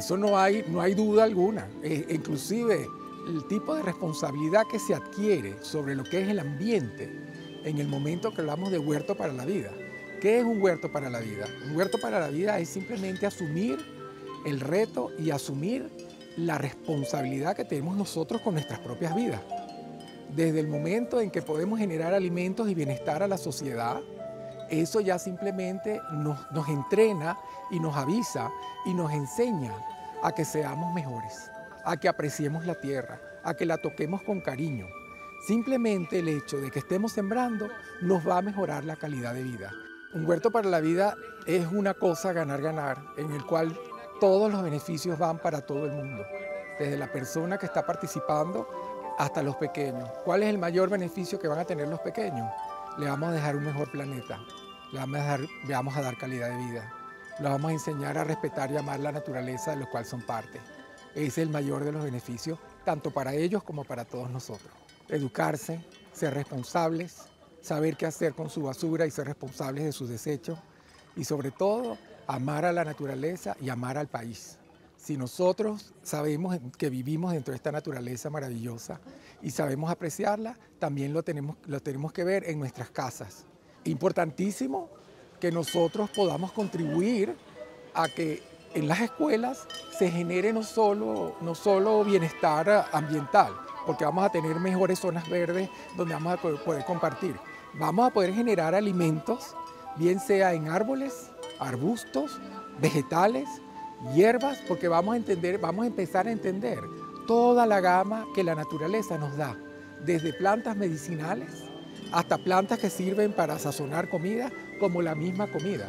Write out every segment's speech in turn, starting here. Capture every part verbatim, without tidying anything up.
Eso no hay, no hay duda alguna. Eh, inclusive el tipo de responsabilidad que se adquiere sobre lo que es el ambiente en el momento que hablamos de huerto para la vida. ¿Qué es un huerto para la vida? Un huerto para la vida es simplemente asumir el reto y asumir la responsabilidad que tenemos nosotros con nuestras propias vidas. Desde el momento en que podemos generar alimentos y bienestar a la sociedad, eso ya simplemente nos, nos entrena y nos avisa y nos enseña a que seamos mejores, a que apreciemos la tierra, a que la toquemos con cariño. Simplemente el hecho de que estemos sembrando nos va a mejorar la calidad de vida. Un huerto para la vida es una cosa ganar-ganar, en el cual todos los beneficios van para todo el mundo, desde la persona que está participando hasta los pequeños. ¿Cuál es el mayor beneficio que van a tener los pequeños? Le vamos a dejar un mejor planeta, le vamos a dar, le vamos a dar calidad de vida, le vamos a enseñar a respetar y amar la naturaleza de la cual son parte. Ese es el mayor de los beneficios, tanto para ellos como para todos nosotros. Educarse, ser responsables, saber qué hacer con su basura y ser responsables de sus desechos y sobre todo amar a la naturaleza y amar al país. Si nosotros sabemos que vivimos dentro de esta naturaleza maravillosa y sabemos apreciarla, también lo tenemos, lo tenemos que ver en nuestras casas. Importantísimo que nosotros podamos contribuir a que en las escuelas se genere no solo, no solo bienestar ambiental, porque vamos a tener mejores zonas verdes donde vamos a poder compartir. Vamos a poder generar alimentos, bien sea en árboles, arbustos, vegetales, hierbas, porque vamos a entender, vamos a empezar a entender toda la gama que la naturaleza nos da, desde plantas medicinales hasta plantas que sirven para sazonar comida, como la misma comida.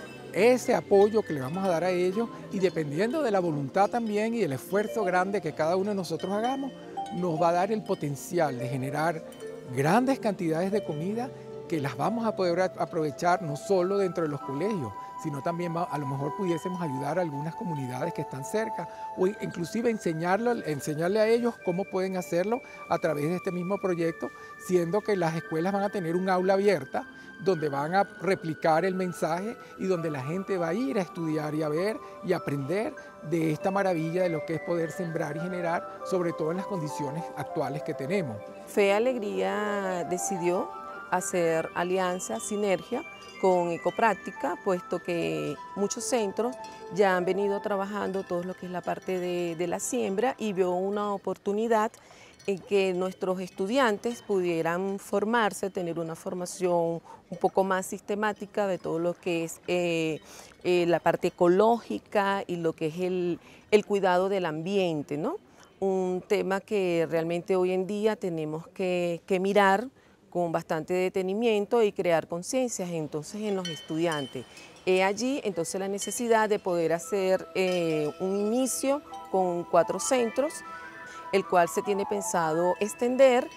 Ese apoyo que le vamos a dar a ellos, y dependiendo de la voluntad también y del esfuerzo grande que cada uno de nosotros hagamos, nos va a dar el potencial de generar grandes cantidades de comida que las vamos a poder aprovechar no solo dentro de los colegios, sino también a lo mejor pudiésemos ayudar a algunas comunidades que están cerca o inclusive enseñarle, enseñarle a ellos cómo pueden hacerlo a través de este mismo proyecto, siendo que las escuelas van a tener un aula abierta donde van a replicar el mensaje y donde la gente va a ir a estudiar y a ver y aprender de esta maravilla de lo que es poder sembrar y generar, sobre todo en las condiciones actuales que tenemos. Fe Alegría decidió hacer alianza, sinergia con Ecopráctica, puesto que muchos centros ya han venido trabajando todo lo que es la parte de, de la siembra, y vio una oportunidad en que nuestros estudiantes pudieran formarse, tener una formación un poco más sistemática de todo lo que es eh, eh, la parte ecológica y lo que es el, el cuidado del ambiente, ¿no? Un tema que realmente hoy en día tenemos que, que mirar con bastante detenimiento y crear conciencias entonces en los estudiantes. He allí entonces la necesidad de poder hacer eh, un inicio con cuatro centros, el cual se tiene pensado extender,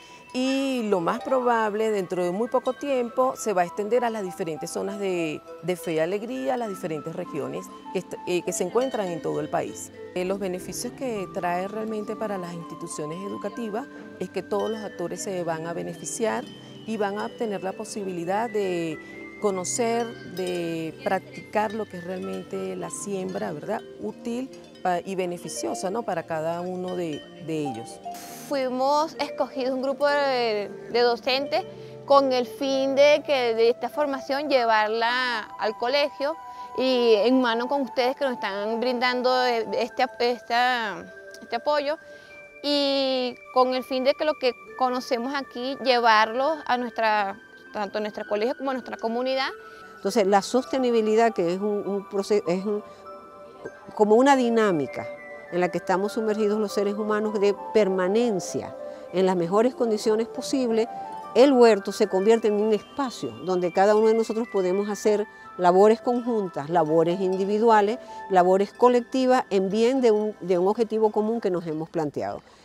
y lo más probable dentro de muy poco tiempo se va a extender a las diferentes zonas de, de Fe y Alegría, las diferentes regiones que, eh, que se encuentran en todo el país. Eh, los beneficios que trae realmente para las instituciones educativas es que todos los actores se van a beneficiar y van a obtener la posibilidad de conocer, de practicar lo que es realmente la siembra, ¿verdad?, útil y beneficiosa, ¿no?, para cada uno de, de ellos. Fuimos escogidos un grupo de, de docentes con el fin de que de esta formación llevarla al colegio y en mano con ustedes que nos están brindando este, esta, este apoyo, y con el fin de que lo que conocemos aquí llevarlo a nuestra, tanto a nuestro colegio como a nuestra comunidad. Entonces la sostenibilidad, que es, un, un proceso, es un, como una dinámica en la que estamos sumergidos los seres humanos de permanencia en las mejores condiciones posibles, el huerto se convierte en un espacio donde cada uno de nosotros podemos hacer labores conjuntas, labores individuales, labores colectivas en bien de un, de un objetivo común que nos hemos planteado.